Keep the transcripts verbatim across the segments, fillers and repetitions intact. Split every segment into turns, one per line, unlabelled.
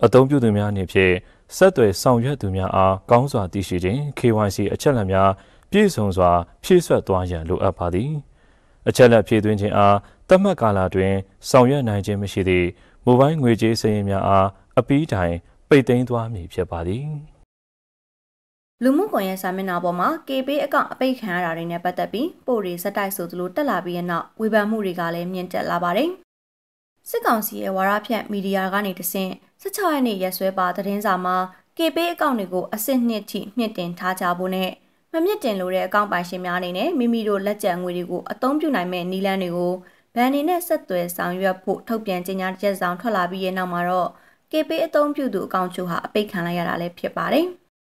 အသုံးပြုသူများအနေဖြင့်ဆက်သွယ်ဆောင်ရွက်သူများအားကောင်းစွာသိရှိခြင်း K Y C အချက်အလက်များပြည့်စုံစွာဖြည့်စွက်သွားရန်လိုအပ်ပါသည်အချက်အလက်ဖြည့်သွင်းခြင်းအားသတ်မှတ်ကာလတွင်ဆောင်ရွက်နိုင်ခြင်းမရှိသည့်မိုဘိုင်းငွေကြေးစာရင်းများအားအပီးတိုင်ပိတ်သိမ်းသွားမည်ဖြစ်ပါသည်
လူမှုကွန်ရက်စာမျက်နှာပေါ်မှာ K Pay အကောင့်အပိတ်ခံရတာတွေနဲ့ပတ်သက်ပြီးပို့တွေစက်တိုက်ဆိုသလိုတက်လာပြီးတဲ့နောက်ဝေဖန်မှုတွေကလည်းမြင့်တက်လာပါတယ်စစ်ကောင်စီရဲ့ဝါရဖြန့်မီဒီယာကနေတဆင့်၁၆ရက်နေ့ရက်စွဲပါသတင်းစာမှာ K Pay အကောင့်တွေကိုအစစ်နှစ်ထိမြင့်တင်ထားကြဖို့နဲ့မမြင့်တင်လို့တဲ့အကောင့်ပိုင်ရှင်များအနေနဲ့မိမိတို့လက်ကျန်ငွေတွေကိုအသုံးပြုနိုင်မဲ့နည်းလမ်းတွေကိုဘဏ်အနေနဲ့ဆက်သွယ်ဆောင်ရွက်ဖို့ထုတ်ပြန်ကြေညာချက်ဆောင်ထွက်လာပြီးတဲ့နောက်မှာတော့ K Pay အသုံးပြုသူအကောင့်ချို့ဟာအပိတ်ခံလိုက်ရတာလည်းဖြစ်ပါတယ်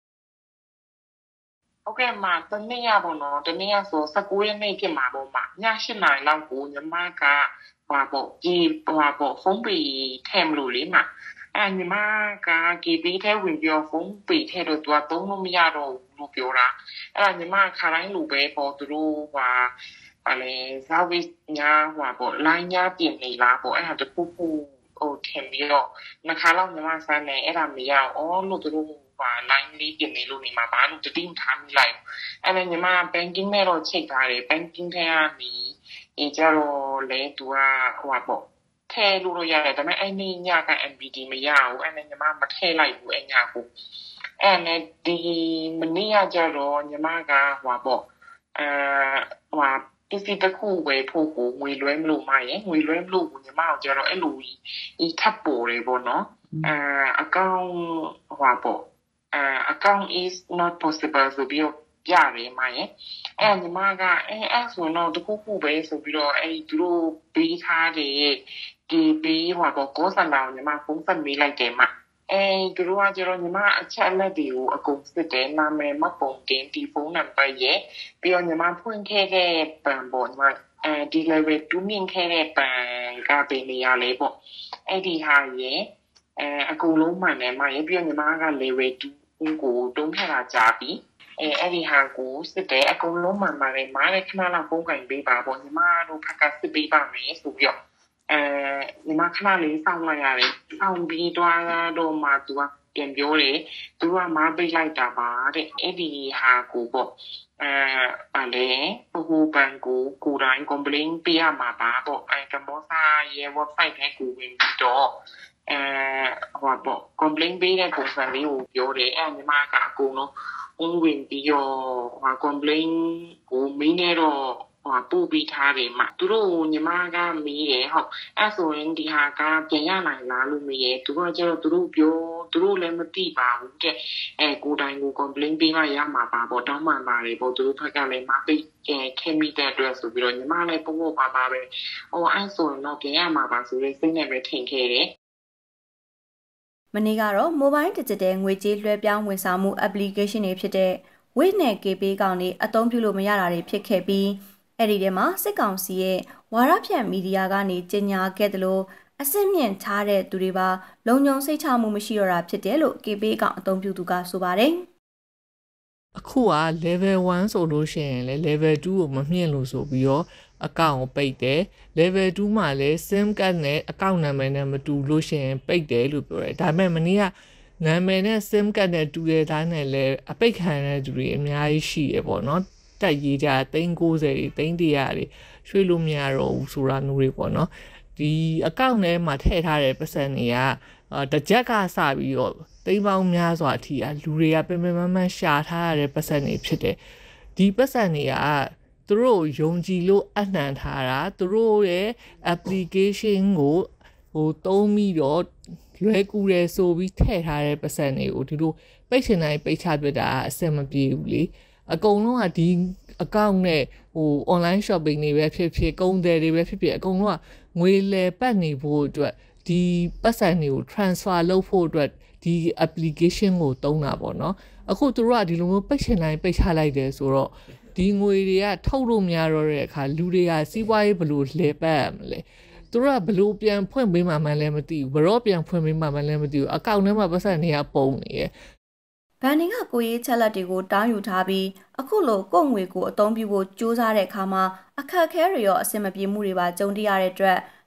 ဟုတ်ကဲ့မှာတနေ့ရပေါ့နော်တနေ့ရဆို၁၉ရက်နေ့ဖြစ်မှာပေါ့မှာည၈နာရီလောက်ကိုညီမကဟာပေါ့ဒီဟာပေါ့ဖုန်းပေထဲမလို့လေမှာအဲညီမက K Pay ထဲဝင်ပြီးဖုန်းပေထဲတော့သူကသုံးလို့မရတော့ဘူးလို့ပြောတာအဲညီမခါတိုင်းလိုပဲပေါ့သူတို့ဟာဘာလဲ service ညာဟိုပေါ့ line ညာပြင်နေလားပေါ့အဲ့ဒါတခုခုဟိုထင်ပြီးတော့နှစ်ခါလောက်ညီမစမ်းနေအဲ့ဒါမရအောင်လို့သူတို့ဟာ line လေးပြင်နေလို့နေမှာဘာလို့တတိထားမိလိုက်အဲ့ဒါညီမ banking နဲ့တော့ချိန်ထားတယ် banking ထဲကနေအေးကြတော့လေသူကဟိုပေါ့ထဲလို့ရရတယ်ဒါပေမဲ့အဲ့နေ့ညက M B D မရဘူးအဲ့နဲ့ညီမမထဲလိုက်ဘူးအဲ့ညကိုအဲ့နဲ့ဒီမနေ့ကကြတော့ညီမကဟိုပေါ့အဲဟိုပစ္စည်းတစ်ခုဝယ်ဖို့ကိုငွေလွှဲမလို့မရငွေလွှဲမလို့ညီမတို့ကျတော့အဲ့လိုဒီထပ်ပေါ်တယ်ပေါ့နော်အဲ account ဟိုပေါ့အဲ account is not possible ဆိုပြီးတော့ပြတယ်မရအဲ့ညီမကအဲအဲ့ဆိုတော့တခုခုပဲဆိုပြီးတော့အဲ့သူတို့ပေးထားတယ်ဒီပေးဟိုပေါ့ကိုစံတော်ညီမဖုန်းဆက်မေးလိုက်တယ်မှာအဲသူတို့ကကျတော့ညီမအချက်အလက်တွေကိုအကုန်စစ်တယ်နာမည်မပုံတင်ဒီဖုန်းနံပါတ်ရဲ့ပြီးတော့ညီမဖွင့်ခဲ့တဲ့ပန်ပေါ်ညီမအဲဒီ level two မြင့်ခဲ့တဲ့ပန်ကပေးနေရလေပေါ့အဲ့ဒီဟာရဲ့အဲအကုန်လုံးမှန်တယ်မရဲ့ပြီးတော့ညီမက level two ကိုတုံးထတာကြာပြီအဲအဲ့ဒီဟာကိုစစ်တယ်အကုန်လုံးမှန်ပါတယ်မားလည်းခဏလောက်ပုံကင်ပေးပါပေါ့ညီမတို့ဖက်ကစစ်ပေးပါမယ်ဆိုပြီးတော့အဲညီမခဏလေးစောင့်လိုက်ရတယ်စောင့်ပြီးတော့တော့မှသူကပြန်ပြောတယ်သူကမားပိတ်လိုက်တာပါတဲ့အဲ့ဒီဟာကိုပေါ့အဲအဲ့လေဘိုးဘန်ကိုကိုတိုင်း complain ပေးရမှာပါပေါ့အဲကမ္ဘောစာရဲ့ website ထဲကိုဝင်ပြီးတော့အဲဟိုပေါ့ complain ပေးတဲ့ပုံစံလေးကိုပြောတယ်အဲညီမကအကုန်လုံးဝင်ဝင်ပြီးတော့ဟို complain ကိုမင်းနဲ့တော့ဟိုပို့ပြီးထားတယ်မှာသူတို့ညီမကမေးတယ်ဟုတ်အဲ့ဆိုရင်ဒီဟာကပြန်ရနိုင်လားလို့မေးတယ်သူကကျတော့သူတို့ပြောသူတို့လည်းမသိပါဘူးတဲ့အဲကိုတိုင်းကို complain ပေးမှရမှာပါပေါ့တောင်းမှန်ပါတယ်ပေါ့သူတို့ဘက်ကလည်းမသိအဲခဲမိတဲ့အတွက်ဆိုပြီးတော့ညီမလည်းပို့ဖို့ပါပါပဲဟိုအဲ့ဆိုရင်တော့ပြန်ရမှာပါဆိုတဲ့စိတ်နဲ့ပဲထင်ခဲ့တယ်
မနေ့ကတော့ Mobile Digital ငွေကြေးလွှဲပြောင်းဝန်ဆောင်မှု application တွေဖြစ်တဲ့ Wave နဲ့ K Pay ကောင်တွေအသုံးပြုလို့မရတာတွေဖြစ်ခဲ့ပြီးအဲ့ဒီထဲမှာစစ်ကောင်စီရဲ့ဝါရဖြန့်မီဒီယာကနေကြေညာခဲ့တယ်လို့အစစ်မြင့်ထားတဲ့သူတွေပါလုံခြုံစိတ်ချမှုမရှိတော့တာဖြစ်တယ်လို့ K Pay ကောင်အသုံးပြုသူကဆိုပါတယ်
အခုက level one ဆိုလို့ရှိရင်လေ level two ကိုမမြင့်လို့ဆိုပြီးတော့အကောင့်ကိုပိတ်တယ် level two မှာလည်း sim card နဲ့အကောင့်နာမည်နဲ့မတူလို့ရှိရင်ပိတ်တယ်လို့ပြောတယ်ဒါပေမဲ့မနေ့ကနာမည်နဲ့ sim card နဲ့တူတဲ့တိုင်းနဲ့လည်းအပိတ်ခံရတဲ့သူတွေအများကြီးရှိရပေါ့နော်တက်ရေးကြသိန်း၉၀တွေသိန်း၁၀၀တွေရွှေ့လို့မရတော့ဘူးဆိုတာမျိုးတွေပေါ့နော်ဒီအကောင့်ထဲမှာထည့်ထားတဲ့ပတ်စံတွေကတကြက်ကစပြီးတော့သိန်းပေါင်းများစွာအထိအလူတွေကပင်ပင်မမန်းရှာထားရတဲ့ပတ်စံတွေဖြစ်တယ်ဒီပတ်စံတွေကသူတို့ယုံကြည်လို့အနှံထားတာသူတို့ရဲ့ application ကိုဟိုသုံးပြီးတော့လွယ်ကူတယ်ဆိုပြီးထည့်ထားတဲ့ပတ်စံတွေကိုဒီလိုပိတ်ချင်တိုင်းပိတ်ချပြတာအဆင်မပြေဘူးလေအကုန်လုံးကဒီအကောင့်နဲ့ဟို online shopping တွေပဲဖြစ်ဖြစ်ကုန်တယ်တွေပဲဖြစ်ဖြစ်အကုန်လုံးကငွေလဲပတ်နေဖို့အတွက်ဒီပတ်စံတွေကို transfer လုပ်ဖို့အတွက်ဒီ application ကိုတုံးတာပေါ့နော်အခုသူတို့ကဒီလိုမျိုးပိတ်ချင်တိုင်းပိတ်ချလိုက်တယ်ဆိုတော့ဒီငွေတွေကထုတ်လို့မရတော့တဲ့အခါလူတွေကစီးပွားရေးဘယ်လိုလဲပတ်ရမလဲသူတို့ကဘယ်လိုပြန်ဖွင့်ပေးမှမှန်းလည်းမသိဘူးဘယ်တော့ပြန်ဖွင့်ပေးမှမှန်းလည်းမသိဘူးအကောင့်ထဲမှာပတ်စံတွေကပုံနေရယ်
ဘန်နင်းကကိုရေးချက်လက်တွေကိုတောင်းယူထားပြီးအခုလိုကို့ငွေကိုအသုံးပြုဖို့ကြိုးစားတဲ့အခါမှာအခက်အခဲတွေရောအဆင်မပြေမှုတွေပါကြုံတွေ့ရတဲ့အတွက်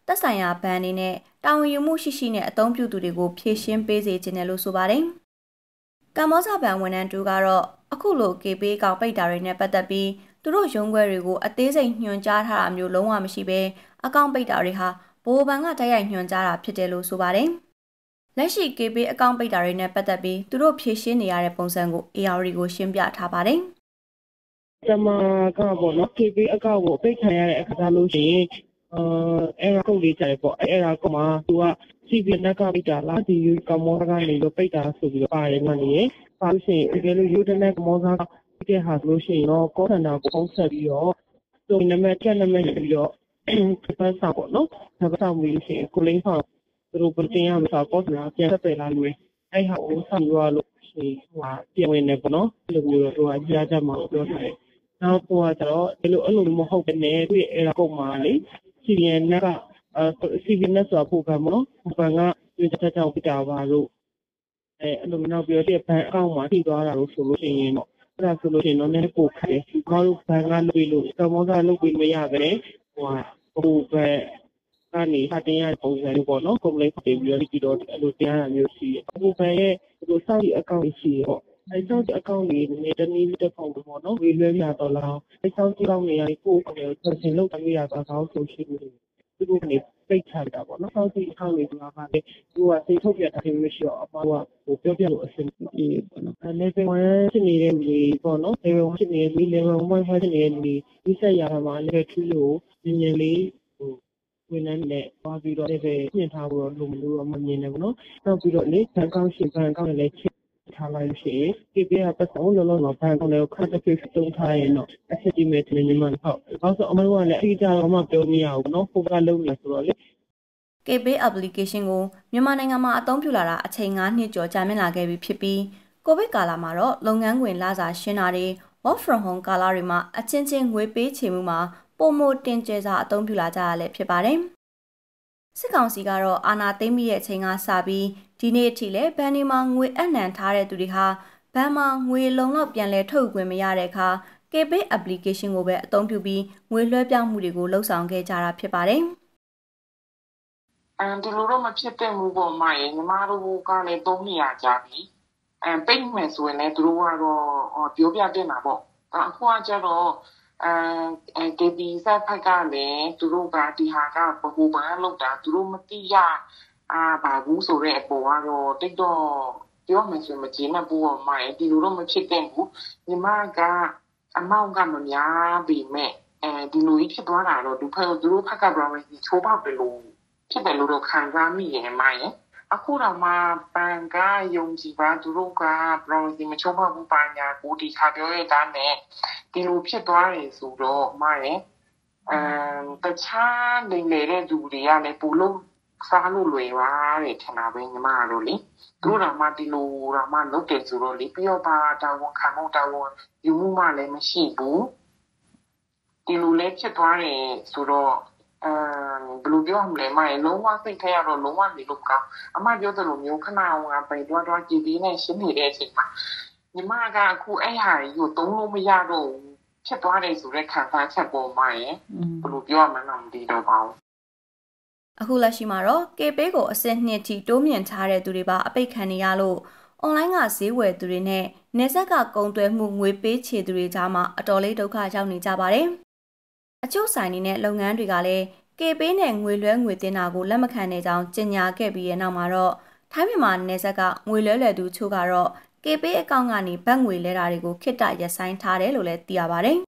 သက်ဆိုင်ရာဘဏ်အနေနဲ့တာဝန်ယူမှုရှိရှိနဲ့အသုံးပြုသူတွေကိုဖြည့်ရှင်းပေးစေချင်တယ်လို့ဆိုပါတယ်။ကမ္ဘောဇဘဏ်ဝန်ထမ်းတူကတော့အခုလို K-Pay အကောင့်ပိတ်တာတွေနဲ့ပတ်သက်ပြီးသူတို့ရုံးခွဲတွေကိုအသေးစိတ်ညွှန်ကြားထားတာမျိုးလုံးဝမရှိဘဲအကောင့်ပိတ်တာတွေဟာဘိုးဘဏ်ကတိုက်ရိုက်ညွှန်ကြားတာဖြစ်တယ်လို့ဆိုပါတယ်။လက်ရှိ K-Pay အကောင့်ပိတ်တာတွေနဲ့ပတ်သက်ပြီးသူတို့ဖြည့်ရှင်းနေရတဲ့ပုံစံကို A R D ကိုရှင်းပြထားပါတယ်
။ကျွန်မကပေါ့နော် K-Pay အကောင့်ကိုပိတ်ခံရတဲ့အခါကျလို့ရှိရင်အဲအဲ့ဒါကုတ်လေးကြတယ်ပေါ့အဲ့ဒါကမှသူက C B N ကပိတ်တာလားဒီကမောကနေလို့ပိတ်တာဆိုပြီးတော့ပါတယ်မှနေပါလို့ရှိရင်တကယ်လို့ယူတဲ့ကမောကပိတ်တဲ့ဟာဆိုလို့ရှိရင်တော့ကောစန်တာကိုပုံဆက်ပြီးတော့သူနံပါတ်ချက်နံပါတ်ပြီးတော့ပတ်စာပေါ့နော်ဒါပတ်စာမလို့ရှိရင်ကိုလိန်ဆောင်သူတို့ပြင်ရမှာကောစန်တာပြန်ဆက်ပယ်လာလို့အဲ့ဟာကိုဆောင်ရွက်လို့ရှိရင်ဟိုပြင်ဝင်နေပေါ့နော်အဲ့လိုမျိုးတော့သူကကြားကြမှာပြောထားတယ်နောက်တော့ကျတော့ဒီလိုအဲ့လိုမဟုတ်ဘဲနဲ့သူ့ရဲ့အဲ့ဒါကုတ်မှာလေC B N ကအဲ C B N ဆိုဖို့ကမနော်ဘဏ်ကဒီတက်တောက်ပြတာပါလို့အဲအဲ့လိုမျိုးပြောတဲ့ဘဏ်အကောင့်မှာထိသွားတာလို့ဆိုလို့ရှိရင်တော့အဲ့ဒါဆိုလို့ရှိရင်တော့လည်းပို့ခဲဘာလို့ဘဏ်ကလုပ်လို့ကမောစားလုပ်ပြီးမရပဲဟိုဟိုပဲကနေဖတ်တင်ရပုံစံမျိုးပေါ့နော်ကွန်ပလိတ်ပြီးပြီးတော့အဲ့လိုတရားရမျိုးရှိတယ်အခုဘဏ်ရဲ့ဒီလိုစောင့်ကြည့်အကောင့်ရှိရပေါ့အဲစောင့်ကြည့်အကောင့်လေးနဲ့တနည်းတစ်ပုံပေါ့နော်ဝေလွှဲရတော့လားအဲစောင့်ကြည့်ကောင်းနေရကိုကိုယ်ကိုသင်လုပ်တိုင်းရတာကောင်းဆိုရှိလို့ဒီလိုကနေပိတ်ချတာပေါ့နော်စောင့်ကြည့်အကောင့်လေးကလည်းသူကစိတ်ထုတ်ပြတာမရှိတော့အပေါ်ကဟိုပြောပြလို့အဆင်ပြေပေါ့နော်အဲ level one ဖြစ်နေတဲ့လူတွေပေါ့နော် level one ဖြစ်နေတဲ့လူ level one ဖြစ်နေတဲ့လူဒီဆက်ရတာမှာ level two လို့နည်းနည်းလေးဟိုဝင်နေနဲ့သွားပြီးတော့ level ပြင်ထားဖို့လို့မလို့မမြင်နေဘူးနော်နောက်ပြီးတော့လေဘန်ကောက်ရှင်ဘန်ကောက်လည်းထားလိုက်ရှိရင်ဒီပြရပတ်ဆုံးလုံးလုံးတော့ဘန်ကောက်လည်းခတ်တစ်ပြည့်တုံးထားရင်တော့ estimate နဲ့ညီမဟုတ်အောက်ဆိုအမတို့ကလည်းအကြီးအကျတော့မှပြောမရဘူးနော်ကိုကလုံးနေဆိုတော့လေ
K-Pay application ကိုမြန်မာနိုင်ငံမှာအသုံးပြုလာတာအချိန်၅နှစ်ကျော်ကြာမြင့်လာခဲ့ပြီဖြစ်ပြီးကိုဗစ်ကာလမှာတော့လုပ်ငန်းခွင်လစာရှင်းတာတွေ work from home ကာလတွေမှာအချင်းချင်းငွေပေးချေမှုမှာပုံမတင်ကျစွာအသုံးပြုလာကြရလဲဖြစ်ပါတယ်။စစ်ကောင်စီကတော့အာဏာသိမ်းပြီးတဲ့အချိန်ကစပြီးဒီနေ့အထိလည်းဘဏ်တွေမှာငွေအနှံထားတဲ့သူတွေဟာဘဏ်မှာငွေလုံလောက်ပြန်လဲထုတ်ခွင့်မရတဲ့အခါ K-Pay application ကိုပဲအသုံးပြုပြီးငွေလွှဲပြောင်းမှုတွေကိုလှုပ်ဆောင်ခဲ့ကြတာဖြစ်ပါတယ်။
အဲဒီလိုတော့မဖြစ်တဲ့မူပေါ်မှာညီမတို့ကလည်းသုံးနေရကြပြီအဲပိတ်မယ်ဆိုရင်လည်းသူတို့ကတော့ပြောပြတင်တာပေါ့အခုကကျတော့အဲ K B ဆက်ဖက်ကလည်းသူတို့ကဒီဟာကဘဘူပန်းလောက်တာသူတို့မသိရအာဘာဘူးဆိုတဲ့အပေါ်ကတော့တိတ်တော့ပြောမှဆိုမကြည့်မှဘူးပေါ်မှာဒီလိုတော့မဖြစ်တဲ့ဘူးညီမကအမောင်ကမများပြီမဲ့အဲဒီလိုကြီးဖြစ်သွားတာတော့သူဖက်သူတို့ဖက်က privacy ချိုးဖောက်တယ်လို့ဖြစ်တယ်လို့တော့ခံစားမိရဲ့မိုင်းအခုတော့မှဘန်ကယုံကြည်ပါသူတို့က privacy မချိုးဖောက်ဘူးပါညာကိုဒီခါပြောရတာနဲ့ဒီလိုဖြစ်သွားတယ်ဆိုတော့မိုင်းအဲတခြားနေနေတဲ့သူတွေကလည်းပိုလို့စားလို့လွယ်ပါတယ်ထင်တာပဲညီမတို့လေသူတို့တော့မှဒီလိုတော့မှလုပ်တယ်ဆိုတော့လေပြီးတော့ပါတာဝန်ခံဖို့တာဝန်ယူမှုမှလည်းမရှိဘူးဒီလိုလည်းဖြစ်သွားတယ်ဆိုတော့အဲဘယ်လိုပြောမလဲမလုံးဝစိတ်ထဲရတော့လုံးဝနေလို့ကောင်းအမပြောသလိုမျိုးခဏအောင်ကပဲတွားတွားကြည်ပြီးနဲ့ရှင်းနေတဲ့အချိန်မှာညီမကအခုအဲ့ဟာကြီးကိုသုံးလို့မရတော့ဖြစ်သွားတယ်ဆိုတဲ့ခံစားချက်ပေါ်မှာရယ်ဘယ်လိုပြောရမှန်းမသိတော့ပါဘူး
အခုလက်ရှိမှာတော့ K-Pay ကိုအဆင့်နှစ်ထိတိုးမြင့်ထားတဲ့သူတွေပါအပိတ်ခံနေရလို့အွန်လိုင်းကဈေးဝယ်သူတွေနဲ့နေဆက်ကကုန်သွယ်မှုငွေပေးချေသူတွေကြားမှာအတော်လေးဒုက္ခရောက်နေကြပါတယ်။အချို့ဆိုင်တွေနဲ့လုပ်ငန်းတွေကလည်း K-Pay နဲ့ငွေလွှဲငွေတင်တာကိုလက်မခံနိုင်ကြောင်းကြေညာခဲ့ပြီးတဲ့နောက်မှာတော့ထိုင်းမြန်မာနယ်စပ်ကငွေလွှဲလွယ်သူချို့ကတော့ K-Pay အကောင့်ကနေဘတ်ငွေလဲတာတွေကိုခေတ္တရပ်ဆိုင်းထားတယ်လို့လည်းသိရပါတယ်။